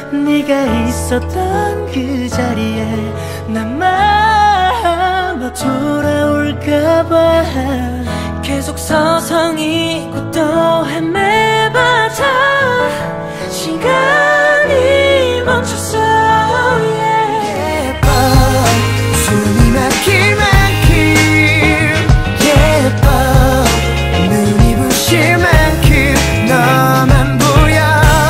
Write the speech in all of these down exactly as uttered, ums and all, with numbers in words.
네가 있었던 그 자리에 나만 너 돌아올까봐 계속 서성이고 또 헤매봐도 시간이 멈췄어. 예뻐 숨이 막힐 만큼 예뻐 눈이 부실 만큼 너만 보여.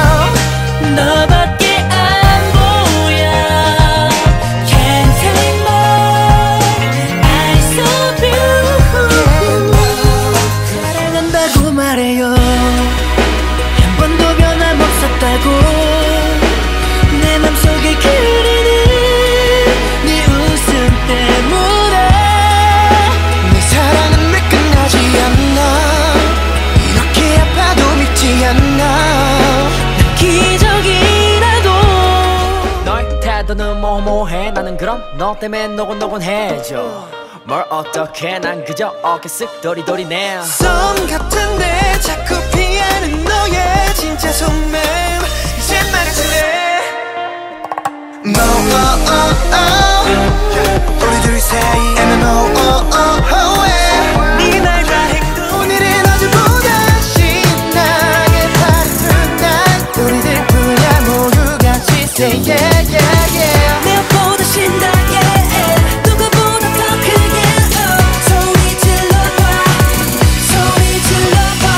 너밖에 안 보여. Can't take more eyes of you. 사랑한다고 말해요. 한 번도 변함없었다고. 내 맘속에 그리는 네 웃음 때문에 내 사랑은 왜 끝나지 않나. 이렇게 아파도 믿지 않나. 기적이라도. 너의 태도는 모호해. 나는 그럼 너 때문에 노곤노곤해져. 뭘 어떡해 난 그저 어깨 쓱 도리도리네. 썸 같은데 자꾸 피하는 너의 진짜 속마음 이제 말해줄래. No oh oh oh 우리 둘 사이에는 no oh oh oh 네 말과 행동 오늘은 어제보다 신나게 다른 날 우리들 뿐이야 모두 같이 say yeah yeah yeah. 내 앞보다 신나 yeah 누구보다 더 크게 oh. 소리 질러봐 소리 질러봐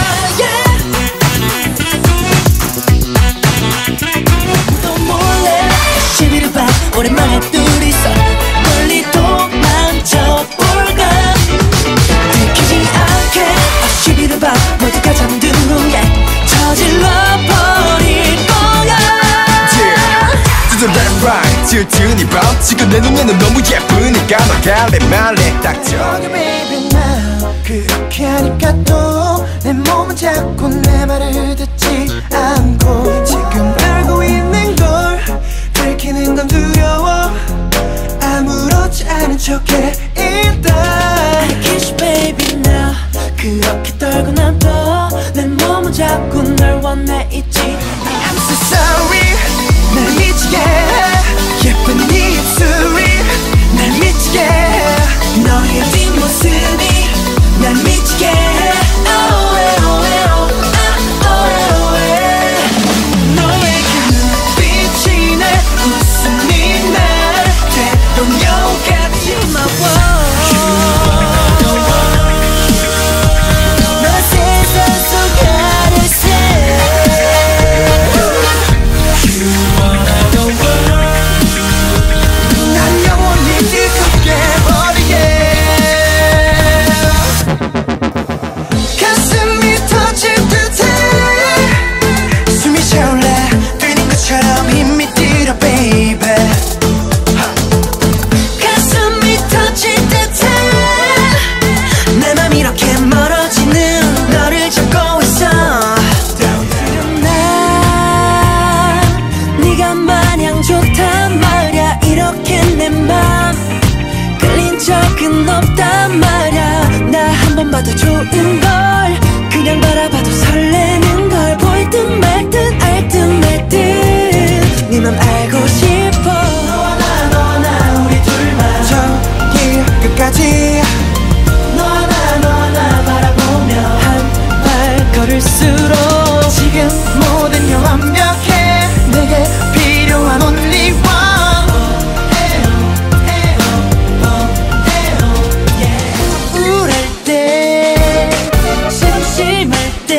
yeah. 또 몰래 십일일 밤 오랜만에 둘이서 멀리 도망쳐볼까. 들키지 않게 십일일 밤 모두가 잠든 후에 저질러버릴 거야. Do the left right 질투니 밤 지금 내 눈에는 너무 예쁘니까 너 갈래 말래 딱 저기 baby now 그렇게 하니까 또 내 몸은 자꾸 내 말을 듣지 않고 지금 알고 있는 걸 들키는 건 두려워. 아무렇지 않은 척해 일단 I kiss you baby now 그렇게 떨고 나도 내 몸은 자꾸 널 원해 있지. I'm so sorry 날 미치게 해 예쁜 네 입술이 날 미치게 해 너의 뒷모습이 날 미치게 해. Oh, oh, oh, oh, oh, oh. 너의 그 눈빛이 날 웃음이 날 되돌려가지 마워. 너 세상 속 하늘색 난 영원히 뜨겁게 버리게. 가슴이 터질 듯해 숨이 차올라 뛰는 것처럼 힘이 들어 baby. 가슴이 터질 듯해 내 맘 이렇게 멀어지는 너를 잡고 있어. 지금 난 네가 마냥 좋단 말야. 이렇게 내 맘 끌린 적은 없단 말야. 나 한 번 봐도 좋은 걸 그냥 바라봐도 설레는 걸 보일 듯 말 듯 알 듯 말 듯 네 맘 알고 싶어. 너와 나 너와 나 우리 둘만 저길 끝까지 너와 나 너와 나 바라보며 한 발 걸을수록 지금 모든 게 완벽해 내게 필요한 only one. 우울할 때 심심할 때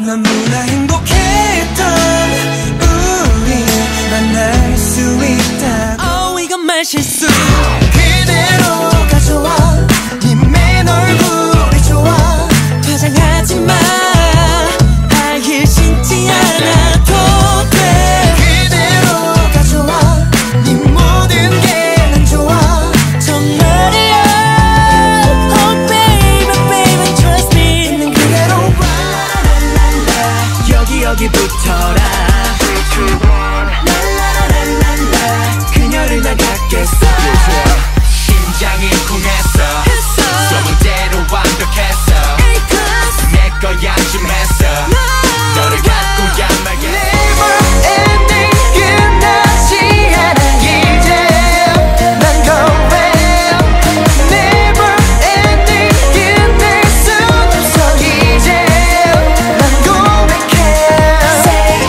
너무나 행복했던 우리 만날 수 있다. Oh 이건 말 실수. 그대로 가져와 네 맨 얼굴이 좋아. 화장하지 마. 하이힐 신지 않아도 돼. 그대로 가져와 네 모든 게 난 좋아. 정말이야. Oh baby baby trust me. 있는 그대로 여기 여기 붙어라. 그녀를 나 갖겠어. 심장이 쿵했어. 소문 대로 완벽했어. 내 거야 좀 했어. 너를 갖고 양말게. Never ending 끝나지 않아 이제 난 going. Never ending 끝낼 순 없어 이제 난 고백해. Say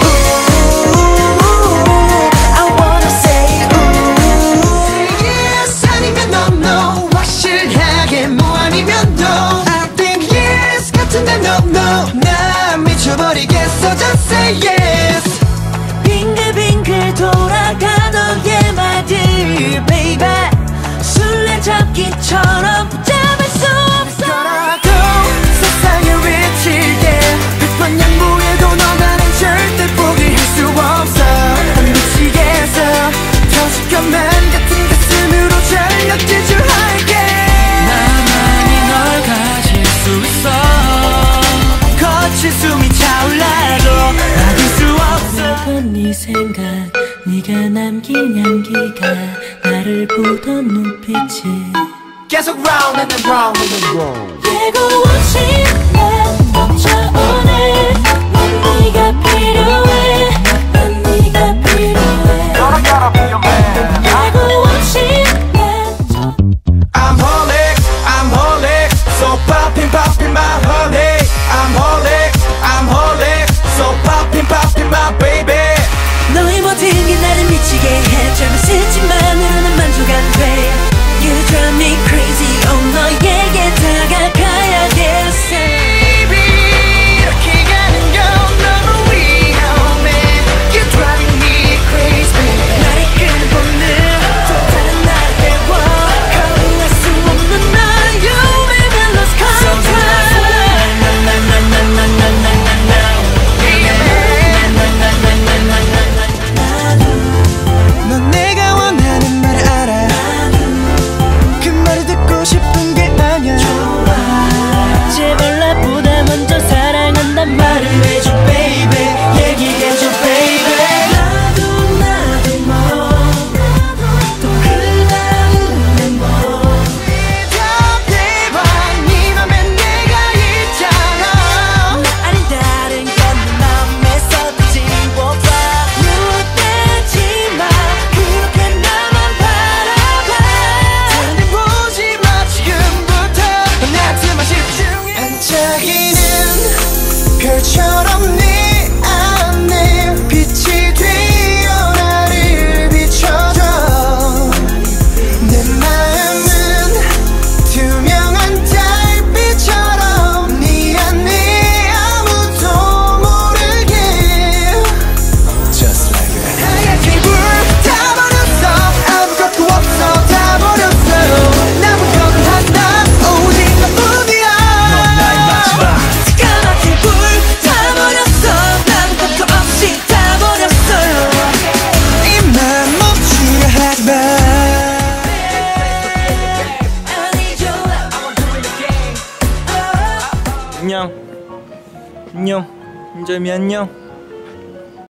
ooh I wanna say ooh. Yes 아니면 no no. 확실하게 뭐 아니면 no. I think yes 같은데 no no. 난 미쳐버리겠어. Just say yes. 빙글빙글 돌아가 너의 말들 baby. 술래잡기처럼 붙잡을 수 없어. 거라고 세상에 외칠게 백번 양보해도 너 나는 절대 포기할 수 없어. 안 미치겠어. 더 시커먼 같은 가슴으로 전력 질주할게. 나만이 널 가질 수 있어. 거친 숨이 차올라도 막을 수 없어. 네 생각 네가 남긴 향기가 나를 보던 눈빛이 계속 round and then round and then round. 예고 없이 난 넘쳐오네. 난 네가 필요해. 난 네가 필요해. 예고 없이 난 I'm holic, I'm holic, so poppin' poppin' my honey. I'm holic, I'm holic, so poppin' poppin' my baby. 너의 모든 게 나를 미치게 해. 짧은 스치만으로는 만족 안 돼. You drive me crazy. Oh 너에게 다가가야겠어. Baby 이렇게 가는 건 너무 위험해. You're driving me crazy. 나를 끄는 본능 또 다른 나를 태워. 거부할 수 없는 너의 멜로스 컨트롤. 넌 내가 원하는 말을 알아. 그 말을 듣고 싶은 게 아냐. 제발 나보다 먼저 사랑한단 말을 해줘 baby. 얘기해줘 baby. 나도 나도 뭐또 흘러오는 뭐 대답해봐. 네 맘에 내가 있잖아. 아닌 다른 건 내 맘에서 다 지워봐. 눈대지 마. 그렇게 나만 바라봐. 다른 데 보지 마. 지금부터 나한테만 집중해. 반짝이는 별처럼 네 안에 빛이 되어 나를 비춰줘. 내 마음은 투명한 달빛처럼 네 안에 아무도 모르게 Just like that. 하얗게 불타버렸어. 아무것도 없어. 다 버렸어. 남은 한다. 오직 너뿐이야. 넌 나의 마지막. 까맣게 불타버렸어. 아무것도 없이 다 버렸어요. 입만 멈추려 하지 마. I need your love. 안녕 안녕 인절미 안녕